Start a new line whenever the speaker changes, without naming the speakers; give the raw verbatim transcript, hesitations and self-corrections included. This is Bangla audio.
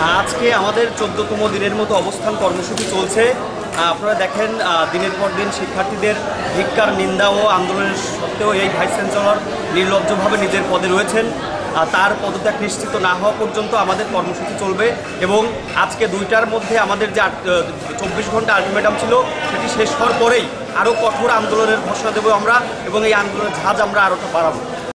আজকে আমাদের চোদ্দতম দিনের মতো অবস্থান কর্মসূচি চলছে। আপনারা দেখেন দিনের পর দিন শিক্ষার্থীদের ধিক্কার, নিন্দা ও আন্দোলনের সত্ত্বেও এই ভাইস চ্যান্সেলর নির্লজ্জভাবে নিজের পদে রয়েছেন। তার পদত্যাগ নিশ্চিত না হওয়া পর্যন্ত আমাদের কর্মসূচি চলবে এবং আজকে দুইটার মধ্যে আমাদের যে চব্বিশ ঘন্টা আলটিমেটাম ছিল সেটি শেষ হওয়ার পরেই আরও কঠোর আন্দোলনের ঘোষণা দেবো আমরা এবং এই আন্দোলনের ঝাঁজ আমরা আরও বাড়াবো।